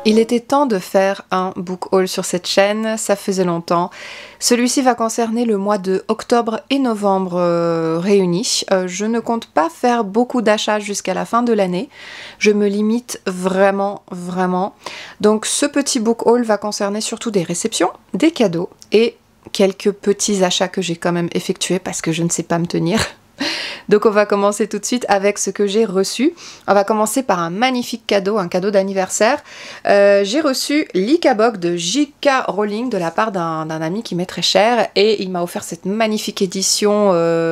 Il était temps de faire un book haul sur cette chaîne, ça faisait longtemps. Celui-ci va concerner le mois de octobre et novembre réunis. Je ne compte pas faire beaucoup d'achats jusqu'à la fin de l'année. Je me limite vraiment. Donc ce petit book haul va concerner surtout des réceptions, des cadeaux et quelques petits achats que j'ai quand même effectués parce que je ne sais pas me tenir. Donc on va commencer tout de suite avec ce que j'ai reçu. On va commencer par un magnifique cadeau, un cadeau d'anniversaire. J'ai reçu l'Ikabog de J.K. Rowling de la part d'un ami qui m'est très cher et il m'a offert cette magnifique édition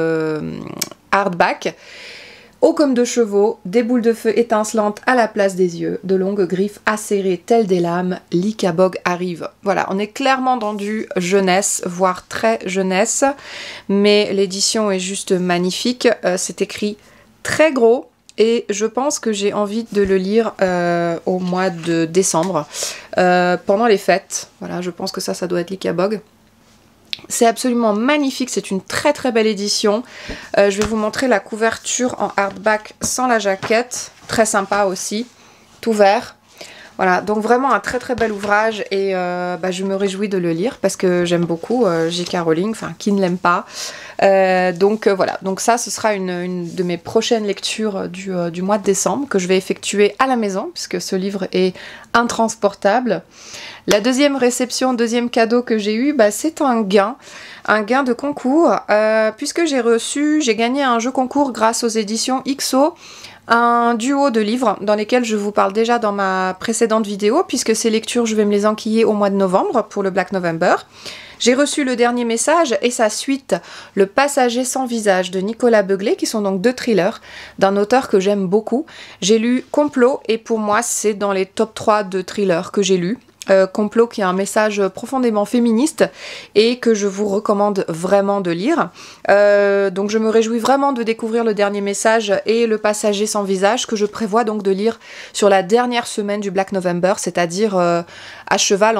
hardback. Haut comme de chevaux, des boules de feu étincelantes à la place des yeux, de longues griffes acérées telles des lames, l'Ikabog arrive. Voilà, on est clairement dans du jeunesse, voire très jeunesse, mais l'édition est juste magnifique. C'est écrit très gros et je pense que j'ai envie de le lire au mois de décembre, pendant les fêtes. Voilà, je pense que ça doit être l'Ikabog. C'est absolument magnifique, c'est une très belle édition. Je vais vous montrer la couverture en hardback sans la jaquette, très sympa aussi, tout vert. Voilà, donc vraiment un très bel ouvrage et je me réjouis de le lire parce que j'aime beaucoup J.K. Rowling, enfin qui ne l'aime pas. Voilà, donc ça ce sera une de mes prochaines lectures du mois de décembre que je vais effectuer à la maison puisque ce livre est intransportable. La deuxième réception, deuxième cadeau que j'ai eu, c'est un gain de concours puisque j'ai gagné un jeu concours grâce aux éditions XO. Un duo de livres dans lesquels je vous parle déjà dans ma précédente vidéo puisque ces lectures je vais me les enquiller au mois de novembre pour le Black November. J'ai reçu Le Dernier Message et sa suite Le Passager sans visage de Nicolas Beuglet qui sont donc deux thrillers d'un auteur que j'aime beaucoup. J'ai lu Complot et pour moi c'est dans les top 3 de thrillers que j'ai lus. Complot qui a un message profondément féministe et que je vous recommande vraiment de lire. Donc je me réjouis vraiment de découvrir Le Dernier Message et Le Passager sans visage que je prévois donc de lire sur la dernière semaine du Black November, c'est-à-dire à cheval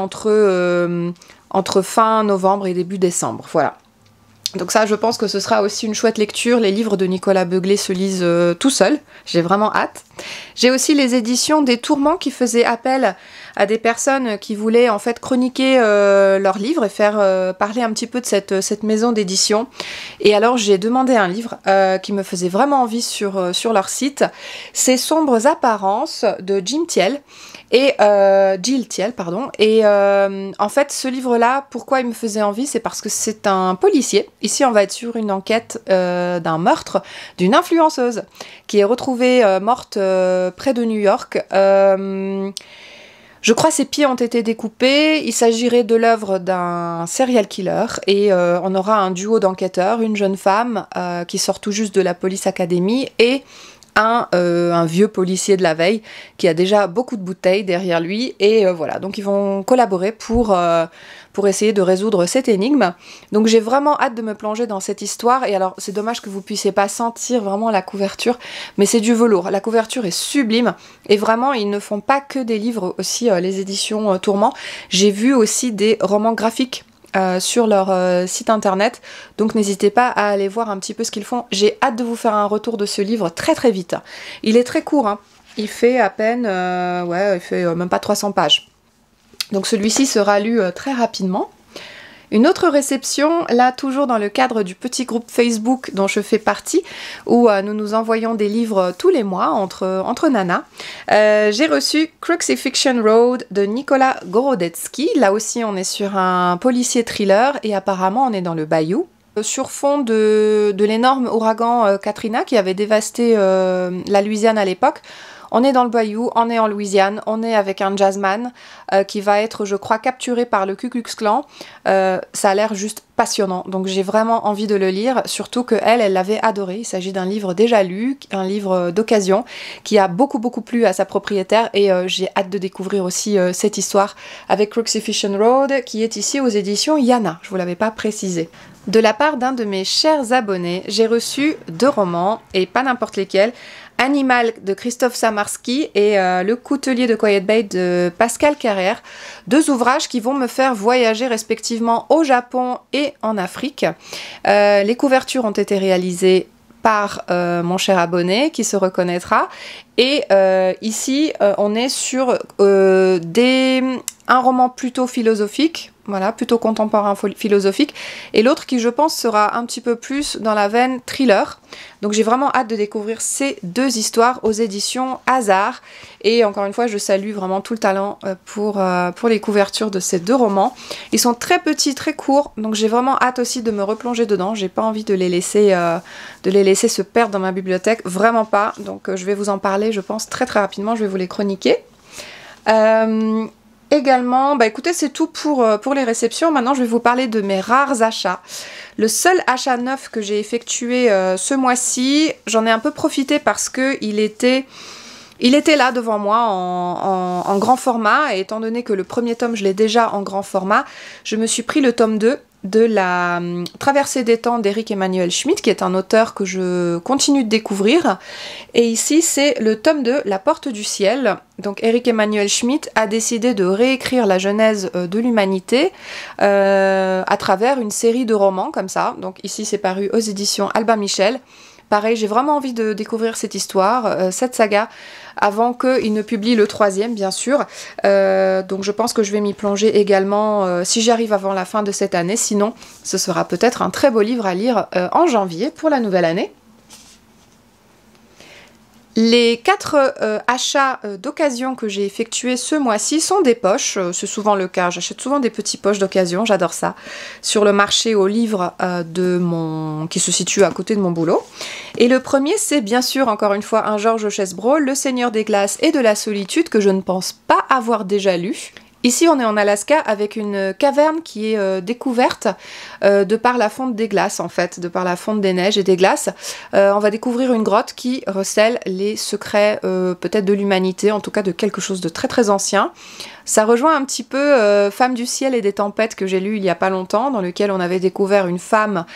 entre fin novembre et début décembre. Voilà. Donc ça, je pense que ce sera aussi une chouette lecture. Les livres de Nicolas Beuglet se lisent tout seuls. J'ai vraiment hâte. J'ai aussi les éditions des Tourments qui faisaient appel à des personnes qui voulaient en fait chroniquer leurs livres et faire parler un petit peu de cette maison d'édition. Et alors j'ai demandé un livre qui me faisait vraiment envie sur leur site. C'est Sombres Apparences de Jill Thiel. Et en fait ce livre-là, pourquoi il me faisait envie, c'est parce que c'est un policier. Ici on va être sur une enquête d'un meurtre d'une influenceuse qui est retrouvée morte près de New York. Je crois ses pieds ont été découpés, il s'agirait de l'œuvre d'un serial killer et on aura un duo d'enquêteurs, une jeune femme qui sort tout juste de la Police Academy et un vieux policier de la veille qui a déjà beaucoup de bouteilles derrière lui et voilà, donc ils vont collaborer pour essayer de résoudre cette énigme. Donc j'ai vraiment hâte de me plonger dans cette histoire et alors c'est dommage que vous puissiez pas sentir vraiment la couverture, mais c'est du velours, la couverture est sublime et vraiment ils ne font pas que des livres aussi, les éditions Tourments. J'ai vu aussi des romans graphiques sur leur site internet, donc n'hésitez pas à aller voir un petit peu ce qu'ils font. J'ai hâte de vous faire un retour de ce livre très vite. Il est très court, hein. Il fait à peine, il fait même pas 300 pages. Donc celui-ci sera lu très rapidement. Une autre réception, là toujours dans le cadre du petit groupe Facebook dont je fais partie, où nous nous envoyons des livres tous les mois entre nanas. J'ai reçu Crucifixion Road de Nicolas Gorodetzky. Là aussi on est sur un policier thriller et apparemment on est dans le bayou. Sur fond de l'énorme ouragan Katrina qui avait dévasté la Louisiane à l'époque. On est dans le bayou, on est en Louisiane, on est avec un jazzman qui va être, je crois, capturé par le Ku Klux Klan. Ça a l'air juste passionnant, donc j'ai vraiment envie de le lire, surtout qu'elle l'avait adoré. Il s'agit d'un livre déjà lu, un livre d'occasion, qui a beaucoup plu à sa propriétaire et j'ai hâte de découvrir aussi cette histoire avec Crucifixion Road, qui est ici aux éditions Yana, je vous l'avais pas précisé. De la part d'un de mes chers abonnés, j'ai reçu 2 romans, et pas n'importe lesquels. Animal de Christophe Samarski et Le Coutelier de Quiet Bay de Pascal Carrère. 2 ouvrages qui vont me faire voyager respectivement au Japon et en Afrique. Les couvertures ont été réalisées par mon cher abonné qui se reconnaîtra. Et ici, on est sur un roman plutôt philosophique, voilà, plutôt contemporain philosophique, et l'autre qui, je pense, sera un petit peu plus dans la veine thriller. Donc j'ai vraiment hâte de découvrir ces deux histoires aux éditions Hasard. Et encore une fois, je salue vraiment tout le talent pour les couvertures de ces deux romans. Ils sont très petits, très courts, donc j'ai vraiment hâte aussi de me replonger dedans. J'ai pas envie de les laisser se perdre dans ma bibliothèque, vraiment pas. Donc je vais vous en parler, je pense, très très rapidement. Je vais vous les chroniquer. Également, bah écoutez, c'est tout pour les réceptions. Maintenant, je vais vous parler de mes rares achats. Le seul achat neuf que j'ai effectué ce mois-ci, j'en ai un peu profité parce que il était là devant moi en grand format. Et étant donné que le premier tome, je l'ai déjà en grand format, je me suis pris le tome 2 de la Traversée des temps d'Éric Emmanuel Schmitt, qui est un auteur que je continue de découvrir. Et ici, c'est le tome 2, La Porte du Ciel. Donc Éric Emmanuel Schmitt a décidé de réécrire la genèse de l'humanité à travers une série de romans comme ça. Donc ici, c'est paru aux éditions Albin Michel. Pareil, j'ai vraiment envie de découvrir cette histoire, cette saga, avant qu'il ne publie le 3e, bien sûr. Donc je pense que je vais m'y plonger également si j'y arrive avant la fin de cette année. Sinon, ce sera peut-être un très beau livre à lire en janvier pour la nouvelle année. Les 4 achats d'occasion que j'ai effectués ce mois-ci sont des poches, c'est souvent le cas, j'achète souvent des petits poches d'occasion, j'adore ça, sur le marché aux livres qui se situe à côté de mon boulot. Et le premier, c'est bien sûr, encore une fois, un Georges Chesbro, Le Seigneur des Glaces et de la Solitude, que je ne pense pas avoir déjà lu. Ici, on est en Alaska avec une caverne qui est découverte de par la fonte des glaces, en fait, de par la fonte des neiges et des glaces. On va découvrir une grotte qui recèle les secrets peut-être de l'humanité, en tout cas de quelque chose de très très ancien. Ça rejoint un petit peu Femme du ciel et des tempêtes que j'ai lu il n'y a pas longtemps, dans lequel on avait découvert une femme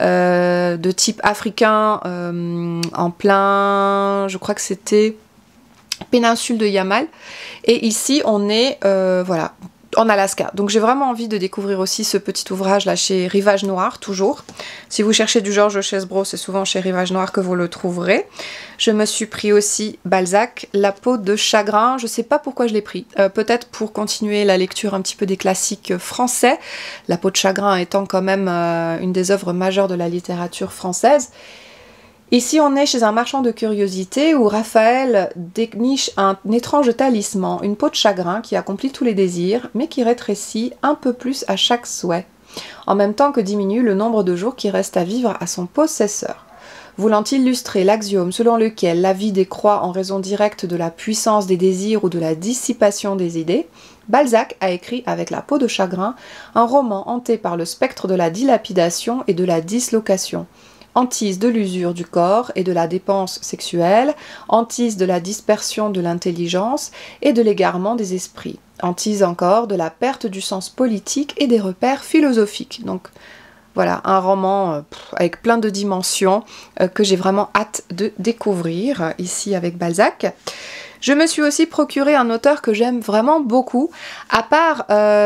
de type africain en plein, je crois que c'était péninsule de Yamal, et ici on est voilà, en Alaska. Donc j'ai vraiment envie de découvrir aussi ce petit ouvrage là chez Rivage Noir, toujours. Si vous cherchez du Georges Chesbro, c'est souvent chez Rivage Noir que vous le trouverez. Je me suis pris aussi Balzac, La peau de chagrin. Je sais pas pourquoi je l'ai pris. Peut-être pour continuer la lecture un petit peu des classiques français. La peau de chagrin étant quand même une des œuvres majeures de la littérature française. Ici, on est chez un marchand de curiosités où Raphaël déniche un étrange talisman, une peau de chagrin qui accomplit tous les désirs, mais qui rétrécit un peu plus à chaque souhait, en même temps que diminue le nombre de jours qui restent à vivre à son possesseur. Voulant illustrer l'axiome selon lequel la vie décroît en raison directe de la puissance des désirs ou de la dissipation des idées, Balzac a écrit avec La peau de chagrin un roman hanté par le spectre de la dilapidation et de la dislocation. Hantise de l'usure du corps et de la dépense sexuelle, hantise de la dispersion de l'intelligence et de l'égarement des esprits, hantise encore de la perte du sens politique et des repères philosophiques. Donc voilà, un roman avec plein de dimensions que j'ai vraiment hâte de découvrir ici avec Balzac. Je me suis aussi procuré un auteur que j'aime vraiment beaucoup, à part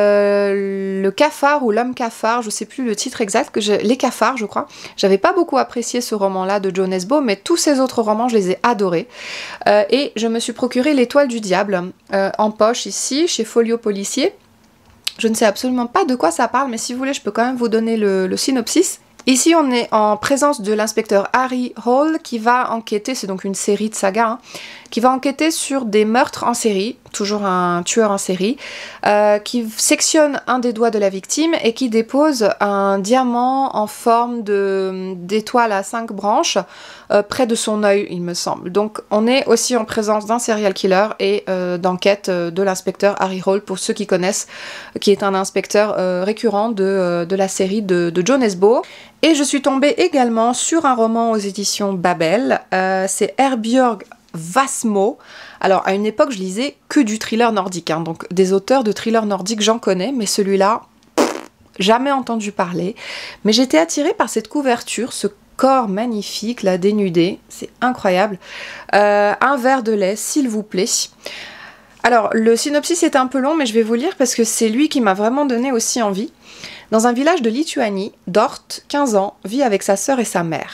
Le Cafard ou L'Homme Cafard, je sais plus le titre exact, Les Cafards je crois. J'avais pas beaucoup apprécié ce roman-là de John Nesbo, mais tous ses autres romans, je les ai adorés. Et je me suis procuré L'Étoile du Diable, en poche ici, chez Folio Policier. Je ne sais absolument pas de quoi ça parle, mais si vous voulez, je peux quand même vous donner le synopsis. Ici, on est en présence de l'inspecteur Harry Hole qui va enquêter, c'est donc une série de sagas, hein, qui va enquêter sur des meurtres en série, toujours un tueur en série, qui sectionne un des doigts de la victime et qui dépose un diamant en forme d'étoile à 5 branches près de son œil, il me semble. Donc on est aussi en présence d'un serial killer et d'enquête de l'inspecteur Harry Hole, pour ceux qui connaissent, qui est un inspecteur récurrent de la série de John Nesbo. Et je suis tombée également sur un roman aux éditions Babel, c'est Herbjörg Wassmo. Alors à une époque je lisais que du thriller nordique, hein, donc des auteurs de thriller nordique j'en connais, mais celui-là, jamais entendu parler. Mais j'étais attirée par cette couverture, ce corps magnifique, là dénudé, c'est incroyable. Un verre de lait, s'il vous plaît. Alors le synopsis est un peu long, mais je vais vous lire parce que c'est lui qui m'a vraiment donné aussi envie. Dans un village de Lituanie, Dort, 15 ans, vit avec sa sœur et sa mère.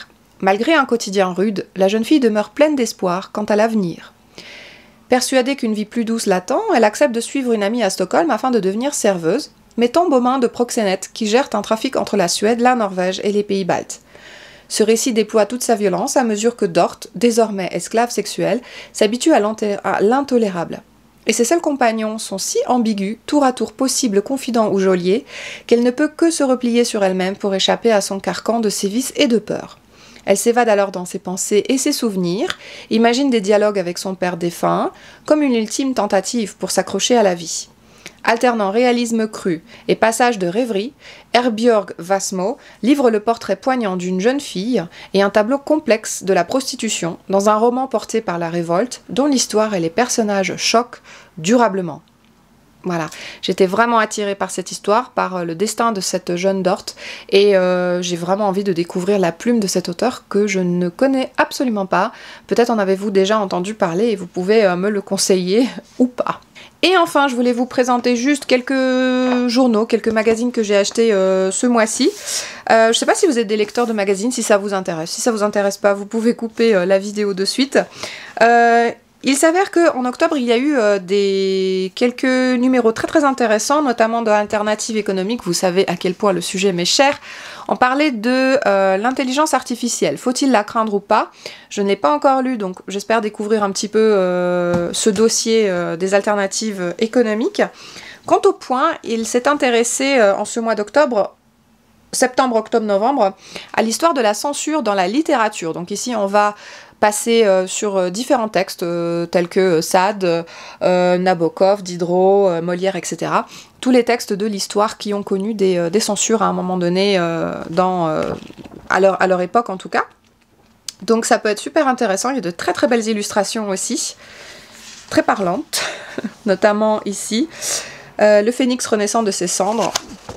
Malgré un quotidien rude, la jeune fille demeure pleine d'espoir quant à l'avenir. Persuadée qu'une vie plus douce l'attend, elle accepte de suivre une amie à Stockholm afin de devenir serveuse, mais tombe aux mains de proxénètes qui gèrent un trafic entre la Suède, la Norvège et les pays baltes. Ce récit déploie toute sa violence à mesure que Dort, désormais esclave sexuelle, s'habitue à l'intolérable. Et ses seuls compagnons sont si ambigus, tour à tour possibles confidents ou geôliers, qu'elle ne peut que se replier sur elle-même pour échapper à son carcan de sévices et de peur. Elle s'évade alors dans ses pensées et ses souvenirs, imagine des dialogues avec son père défunt, comme une ultime tentative pour s'accrocher à la vie. Alternant réalisme cru et passage de rêverie, Herbjörg Wassmo livre le portrait poignant d'une jeune fille et un tableau complexe de la prostitution dans un roman porté par la révolte dont l'histoire et les personnages choquent durablement. Voilà, j'étais vraiment attirée par cette histoire, par le destin de cette jeune Dort et j'ai vraiment envie de découvrir la plume de cet auteur que je ne connais absolument pas. Peut-être en avez-vous déjà entendu parler et vous pouvez me le conseiller ou pas. Et enfin, je voulais vous présenter juste quelques journaux, quelques magazines que j'ai achetés ce mois-ci. Je ne sais pas si vous êtes des lecteurs de magazines, si ça vous intéresse. Si ça vous intéresse pas, vous pouvez couper la vidéo de suite. Il s'avère qu'en octobre, il y a eu quelques numéros très intéressants, notamment de Alternative économique. Vous savez à quel point le sujet m'est cher. On parlait de l'intelligence artificielle. Faut-il la craindre ou pas? Je ne l'ai pas encore lu, donc j'espère découvrir un petit peu ce dossier des alternatives économiques. Quant au Point, il s'est intéressé en ce mois d'octobre, septembre, octobre, novembre, à l'histoire de la censure dans la littérature. Donc ici, on va passer sur différents textes tels que Sade, Nabokov, Diderot, Molière, etc. Tous les textes de l'histoire qui ont connu des censures à un moment donné à leur époque en tout cas. Donc ça peut être super intéressant, il y a de très belles illustrations aussi, très parlantes, notamment ici. Le phénix renaissant de ses cendres.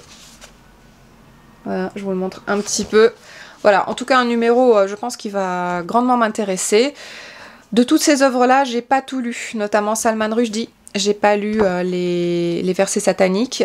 Voilà, je vous le montre un petit peu. Voilà, en tout cas un numéro, je pense, qui va grandement m'intéresser. De toutes ces œuvres-là, j'ai pas tout lu, notamment Salman Rushdie. J'ai pas lu les versets sataniques.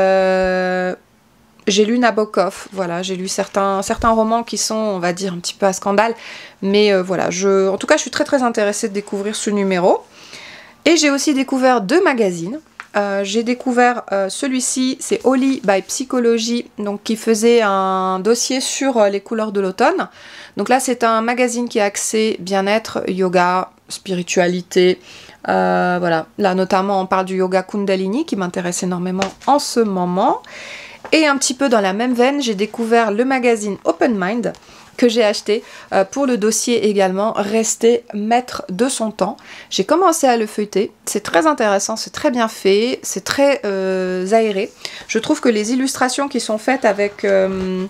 J'ai lu Nabokov, voilà, j'ai lu certains romans qui sont, on va dire, un petit peu à scandale. Mais voilà, en tout cas, je suis très intéressée de découvrir ce numéro. Et j'ai aussi découvert 2 magazines. J'ai découvert celui-ci, c'est Holy by Psychology, donc qui faisait un dossier sur les couleurs de l'automne. Donc là, c'est un magazine qui est axé bien-être, yoga, spiritualité. Voilà, là notamment, on parle du yoga Kundalini qui m'intéresse énormément en ce moment. Et un petit peu dans la même veine, j'ai découvert le magazine Open Mind, que j'ai acheté pour le dossier également, rester maître de son temps. J'ai commencé à le feuilleter, c'est très intéressant, c'est très bien fait, c'est très aéré. Je trouve que les illustrations qui sont faites avec une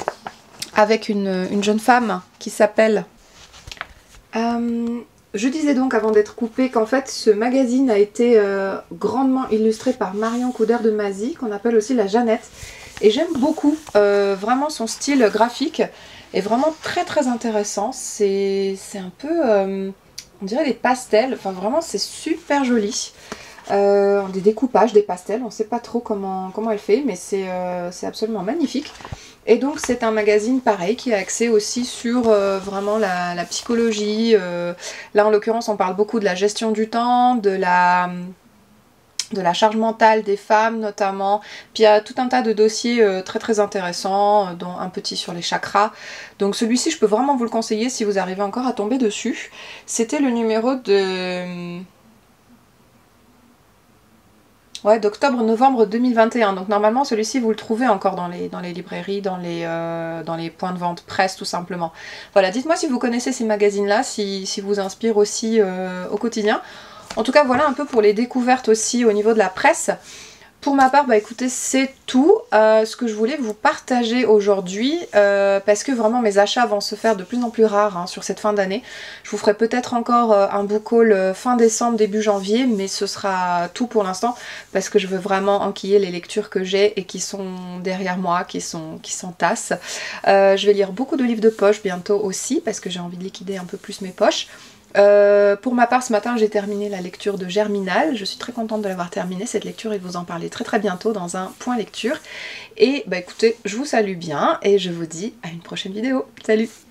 jeune femme qui s'appelle... je disais donc avant d'être coupée qu'en fait ce magazine a été grandement illustré par Marion Couder de Mazy, qu'on appelle aussi la Jeannette. Et j'aime beaucoup vraiment son style graphique. Est vraiment très intéressant, c'est un peu, on dirait des pastels, enfin vraiment c'est super joli, des découpages, des pastels, on ne sait pas trop comment elle fait, mais c'est absolument magnifique. Et donc c'est un magazine pareil qui est axé aussi sur vraiment la psychologie, là en l'occurrence on parle beaucoup de la gestion du temps, de la charge mentale des femmes notamment, puis il y a tout un tas de dossiers très intéressants, dont un petit sur les chakras. Donc celui-ci je peux vraiment vous le conseiller si vous arrivez encore à tomber dessus. C'était le numéro de... ouais, d'octobre-novembre 2021, donc normalement celui-ci vous le trouvez encore dans les librairies, dans les points de vente presse tout simplement. Voilà, dites-moi si vous connaissez ces magazines-là, si vous inspirent aussi au quotidien. En tout cas, voilà un peu pour les découvertes aussi au niveau de la presse. Pour ma part, bah écoutez, c'est tout ce que je voulais vous partager aujourd'hui parce que vraiment mes achats vont se faire de plus en plus rares hein, sur cette fin d'année. Je vous ferai peut-être encore un book haul fin décembre, début janvier, mais ce sera tout pour l'instant parce que je veux vraiment enquiller les lectures que j'ai et qui sont derrière moi, qui s'entassent. Je vais lire beaucoup de livres de poche bientôt aussi parce que j'ai envie de liquider un peu plus mes poches. Pour ma part, ce matin, j'ai terminé la lecture de Germinal. Je suis très contente de l'avoir terminée, cette lecture, et de vous en parler très bientôt dans un point lecture. Et bah écoutez, je vous salue bien et je vous dis à une prochaine vidéo. Salut!